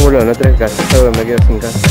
culo, no traes casa, salgo que me quedo sin casa.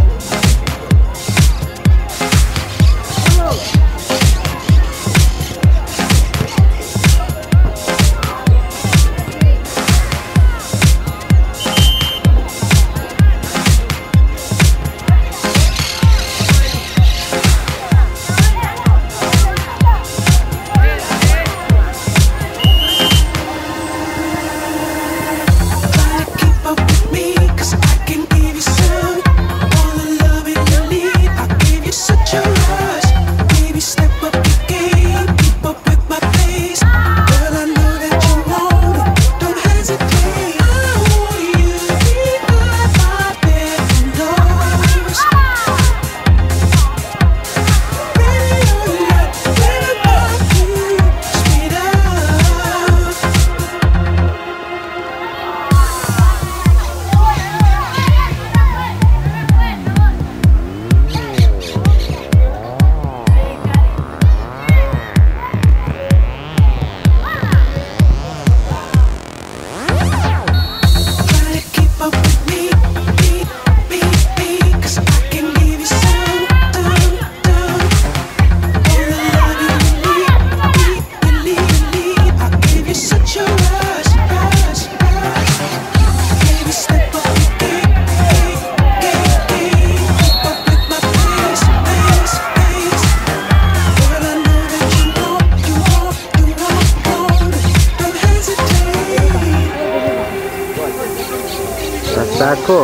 Saco.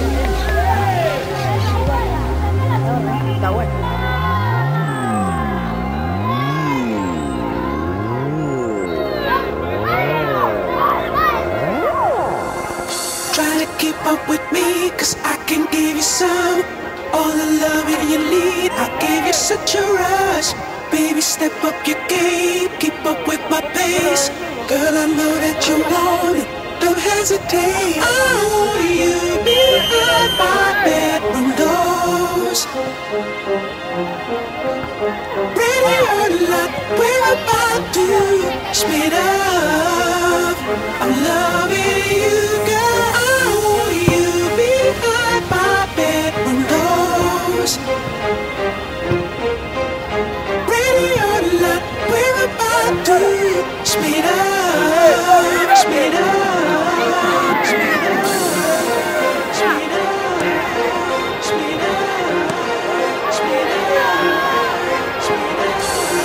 Está bueno. Try to keep up with me, cause I can give you some. All the loving you need, I gave you such a rush. Baby, step up your game, keep up with my pace. Girl, I know that you want it, don't hesitate. I want you behind my bedroom doors. Ready or not, we're about to speed up. I'm loving you, girl. I want you behind my bedroom doors. Ready or not, we're about to speed up, speed up, speed up, speed up, speed up, speed up, speed up.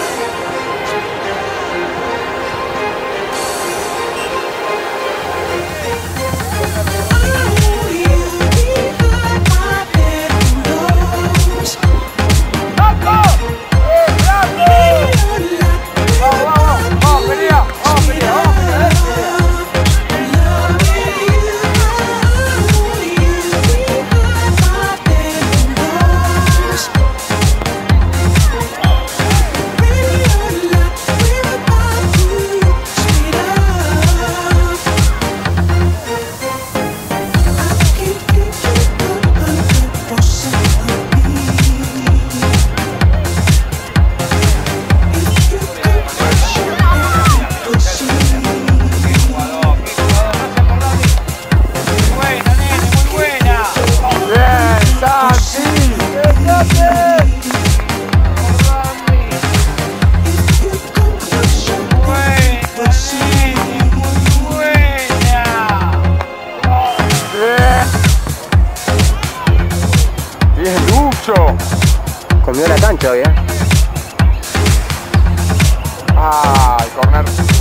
Comió la cancha hoy, Ah, el corner.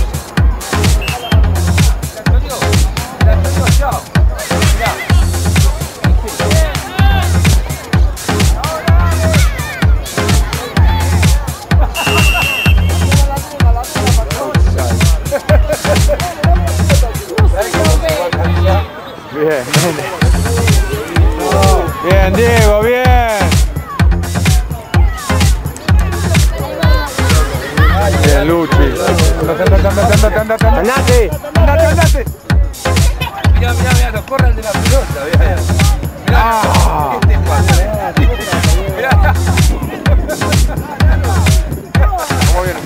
Bien, bien, Diego, bien. Bien, Luchi. ¡Andate! ¡Andate! Mirá, lo corre el de la pelota, mirá. Mirá, ¿qué te pasa? Mirá. ¿Cómo viene?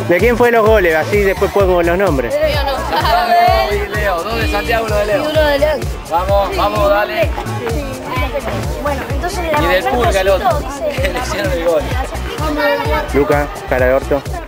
¿De quién fue los goles? Así después pongo los nombres. Mío no. Santiago y Leo. Dos de Santiago, uno de Leo. Y uno de León. Vamos, vamos, dale. Bueno, entonces Y del Pulga el otro. dice... Que le hicieron el gol. Luca, cara de orto.